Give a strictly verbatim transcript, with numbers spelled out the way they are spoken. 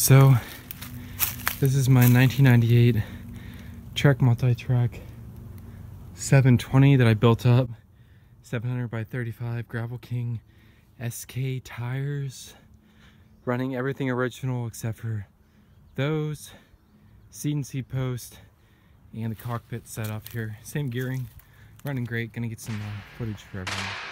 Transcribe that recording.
So this is my nineteen ninety-eight Trek Multitrack seven twenty that I built up. seven hundred by thirty-five Gravel King S K tires. Running everything original except for those, seat and seat post, and the cockpit setup here. Same gearing, running great. Gonna get some uh, footage for everyone.